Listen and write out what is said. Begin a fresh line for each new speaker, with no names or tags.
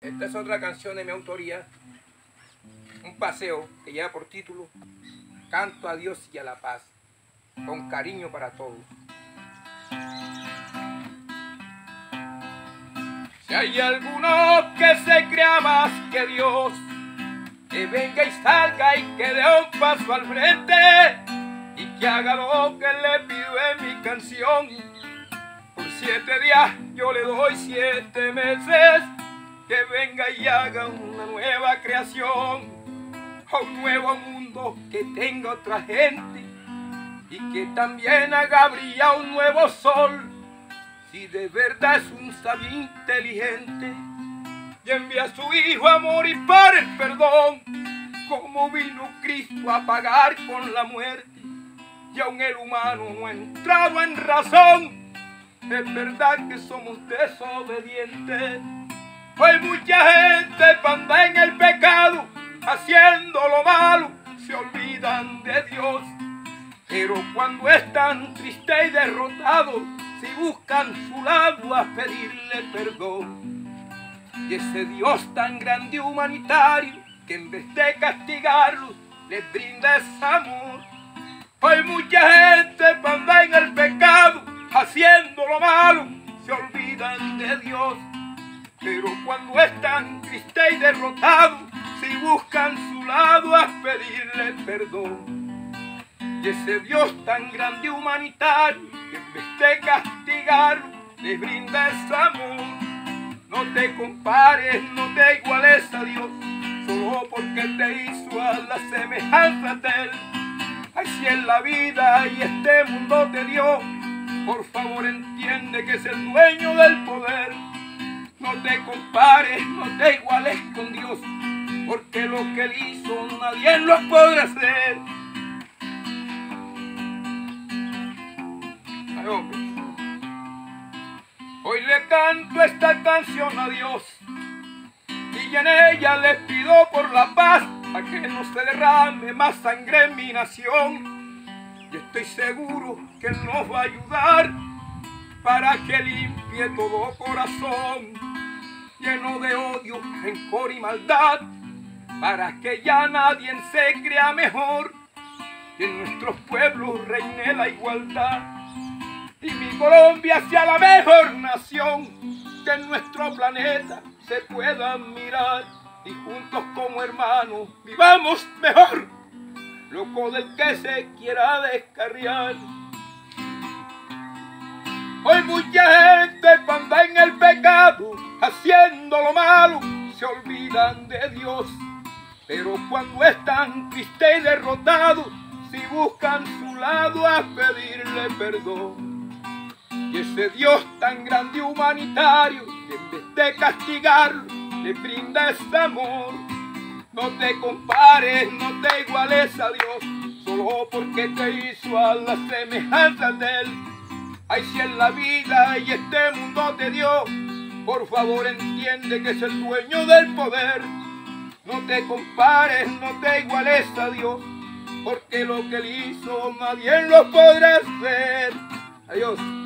Esta es otra canción de mi autoría, un paseo que lleva por título Canto a Dios y a la paz, con cariño para todos. Si hay alguno que se crea más que Dios, que venga y salga y que dé un paso al frente y que haga lo que le pido en mi canción. Por 7 días yo le doy 7 meses, que venga y haga una nueva creación, un nuevo mundo que tenga otra gente y que también haga brillar un nuevo sol. Si de verdad es un sabio inteligente y envía a su Hijo a morir para el perdón, como vino Cristo a pagar con la muerte y aún el humano no ha entrado en razón. Es verdad que somos desobedientes. Hay mucha gente que anda en el pecado, haciendo lo malo, se olvidan de Dios. Pero cuando están tristes y derrotados, si buscan su lado a pedirle perdón. Y ese Dios tan grande y humanitario, que en vez de castigarlos, les brinda ese amor. Hay mucha gente que anda en el pecado, haciendo lo malo, se olvidan de Dios. Pero cuando están tristes y derrotados, si buscan su lado a pedirle perdón. Y ese Dios tan grande y humanitario, que en vez de castigarlo, les brinda ese amor. No te compares, no te iguales a Dios, solo porque te hizo a la semejanza de Él. Ay, si en la vida y este mundo te dio, por favor entiende que es el dueño del poder. No te compares, no te iguales con Dios, porque lo que Él hizo nadie lo podrá hacer. Ay, hombre. Hoy le canto esta canción a Dios y en ella le pido por la paz, a que no se derrame más sangre en mi nación. Y estoy seguro que Él nos va a ayudar para que limpie todo corazón lleno de odio, rencor y maldad, para que ya nadie se crea mejor y en nuestros pueblos reine la igualdad. Y mi Colombia sea la mejor nación, que en nuestro planeta se pueda mirar y juntos como hermanos vivamos mejor, loco del que se quiera descarriar. Hoy mucha gente anda en el pecado, haciendo lo malo, se olvidan de Dios. Pero cuando están tristes y derrotados, si buscan su lado a pedirle perdón. Y ese Dios tan grande y humanitario, que en vez de castigarlo, le brinda ese amor. No te compares, no te iguales a Dios, solo porque te hizo a la semejanza de Él. Ay, si en la vida y este mundo te dio, por favor entiende que es el dueño del poder. No te compares, no te iguales a Dios, porque lo que Él hizo nadie lo podrá hacer. Adiós.